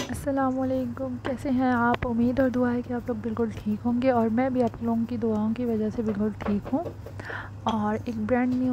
अस्सलामुअलैकुम, कैसे हैं आप। उम्मीद और दुआ है कि आप लोग बिल्कुल ठीक होंगे और मैं भी आप लोगों की दुआओं की वजह से बिल्कुल ठीक हूँ। और एक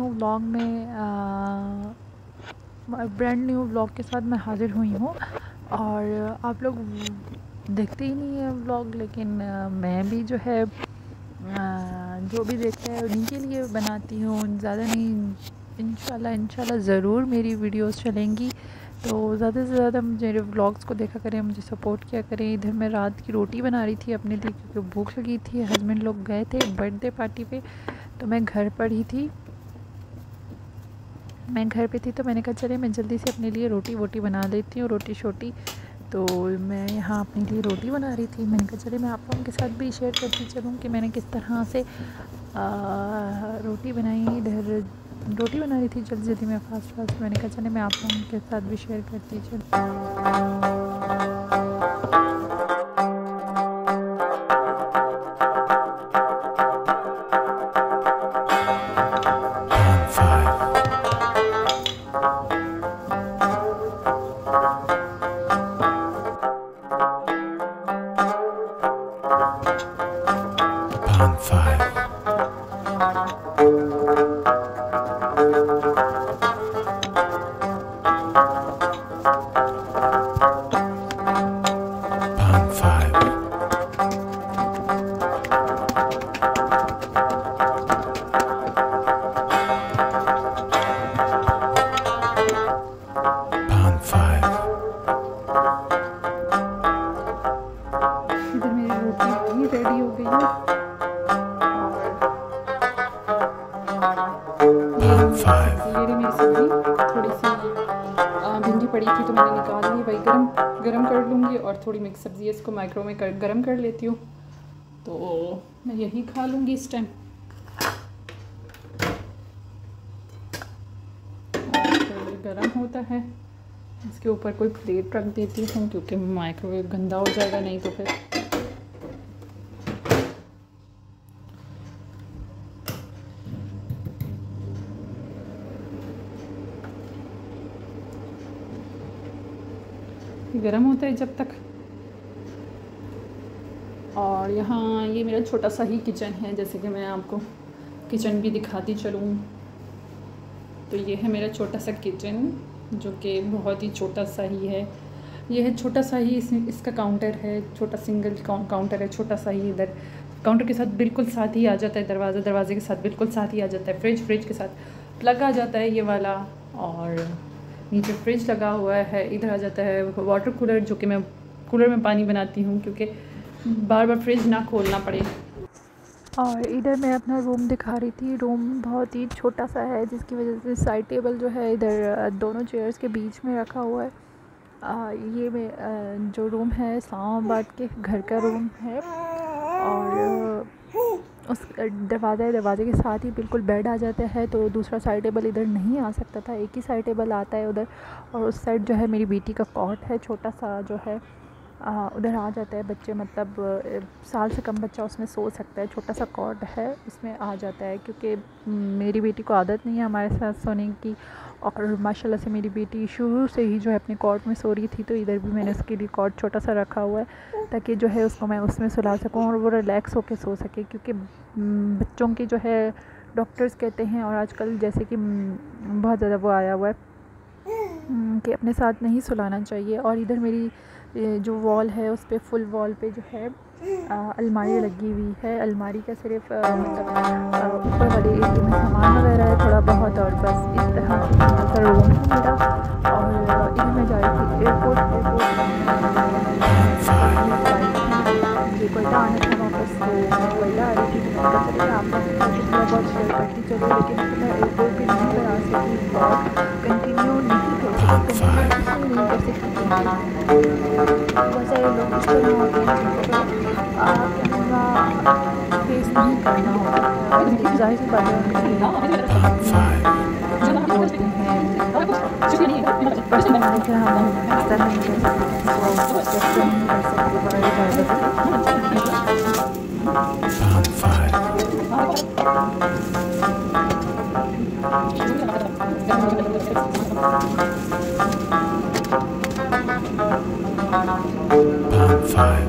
ब्रांड न्यू व्लॉग के साथ मैं हाज़िर हुई हूँ। और आप लोग देखते ही नहीं है व्लॉग, लेकिन मैं भी जो है जो भी देखते हैं उन्हीं के लिए बनाती हूँ, ज़्यादा नहीं। इंशाल्लाह ज़रूर मेरी वीडियोस चलेंगी, तो ज़्यादा से ज़्यादा मेरे व्लॉग्स को देखा करें, मुझे सपोर्ट किया करें। इधर मैं रात की रोटी बना रही थी अपने लिए, क्योंकि भूख लगी थी। हस्बैंड लोग गए थे बर्थडे पार्टी पे, तो मैं घर पर थी। तो मैंने कहा चले मैं जल्दी से अपने लिए रोटी वोटी बना लेती हूँ, रोटी शोटी। तो मैं यहाँ अपने लिए रोटी बना रही थी। मैंने कहा चले मैं आप लोगों के साथ भी शेयर करती चलूँ कि मैंने किस तरह से रोटी बनाई। इधर रोटी बना रही थी जल्दी में, फास्ट। मैंने कहा चले मैं आप लोगों के साथ भी शेयर करती चलूँ। इधर मेरी रोटी भी रेडी हो गई है। और ये मेरी सब्ज़ी थोड़ी सी भिंडी पड़ी थी, तो मैंने निकाल ली। वही गरम कर लूँगी और थोड़ी मिक्स सब्ज़ी है, इसको माइक्रो में गरम कर लेती हूँ, तो मैं यही खा लूँगी इस टाइम। गरम होता है, इसके ऊपर कोई प्लेट रख देती हूँ, क्योंकि माइक्रोवेव गंदा हो जाएगा नहीं तो फिर। गरम होता है जब तक। और यहाँ ये मेरा छोटा सा ही किचन है, जैसे कि मैं आपको किचन भी दिखाती चलूँ। तो ये है मेरा छोटा सा किचन, जो कि बहुत ही छोटा सा ही है। ये है छोटा सा ही, इसका काउंटर है, छोटा सिंगल काउंटर है, छोटा सा ही। इधर काउंटर के साथ बिल्कुल साथ ही आ जाता है दरवाज़े के साथ बिल्कुल साथ ही आ जाता है फ्रिज के साथ प्लग आ जाता है ये वाला। और नीचे फ्रिज लगा हुआ है। इधर आ जाता है वाटर कूलर, जो कि मैं कूलर में पानी बनाती हूँ, क्योंकि बार बार फ्रिज ना खोलना पड़े। और इधर मैं अपना रूम दिखा रही थी। रूम बहुत ही छोटा सा है, जिसकी वजह से साइड टेबल जो है इधर दोनों चेयर्स के बीच में रखा हुआ है। ये जो रूम है इस्लामाबाद के घर का रूम है। और उस दरवाज़े के साथ ही बिल्कुल बेड आ जाता है, तो दूसरा साइड टेबल इधर नहीं आ सकता था, एक ही साइड टेबल आता है उधर। और उस साइड जो है मेरी बेटी का कॉट है, छोटा सा जो है उधर आ जाता है। बच्चे मतलब साल से कम बच्चा उसमें सो सकता है, छोटा सा कॉट है उसमें आ जाता है, क्योंकि मेरी बेटी को आदत नहीं है हमारे साथ सोने की। और माशाल्लाह से मेरी बेटी शुरू से ही जो है अपने कॉट में सो रही थी, तो इधर भी मैंने उसके लिए कॉट छोटा सा रखा हुआ है, ताकि जो है उसको मैं उसमें सुला सकूं और वो रिलैक्स होकर सो सके। क्योंकि बच्चों की जो है डॉक्टर्स कहते हैं, और आजकल जैसे कि बहुत ज़्यादा वो आया हुआ है कि अपने साथ नहीं सुलाना चाहिए। और इधर मेरी जो वॉल है उस पर फुल वॉल पे जो है अलमारी लगी हुई है। अलमारी का सिर्फ मतलब ऊपर वाले एरिया में सामान वगैरह है थोड़ा बहुत, और बस इस तरह का रूम है मेरा। और इधर मैं जा रही थी एयरपोर्ट कोयटा आना था वापस, तो मैं कोयटा आ रही थी। तो मैंने कहा चलिए आप थोड़ा बहुत शेयर करती चलो, लेकिन मैं एयरपोर्ट पर नहीं बना सकी, ब्लॉग कंटिन्यू नहीं कर सकती। बहुत सारे लोग इस तरह होते हैं जिनको कैमरा फेस नहीं करना होता, ज़ाहिर सी बात है बोलते हैं पर्सनल लेकर हम इस तरह नहीं कर सकते, नहीं कर सकते बड़ा Pond 5.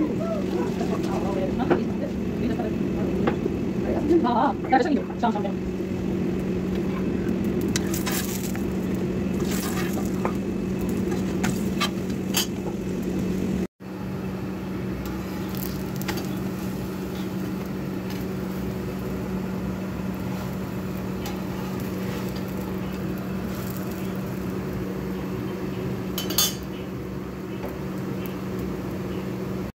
아, 야, 저기, 잠깐만요.